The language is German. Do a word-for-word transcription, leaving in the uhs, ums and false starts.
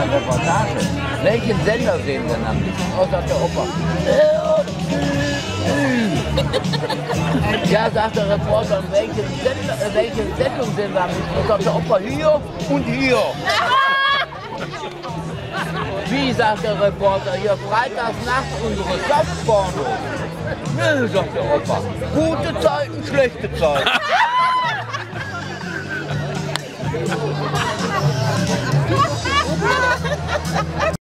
eine Reportage. Welchen Sender sehen Sie denn am liebsten? Oh, sagt der Opa. Ja, sagt der Reporter, und welche, Sender, äh, welche Sendung sehen wir am liebsten? Oh, sagt der Opa, hier und hier. Wie, sagt der Reporter, hier freitagsnachts unsere Softporno. Nö, sagt der Opa, gute Zeiten, schlechte Zeiten.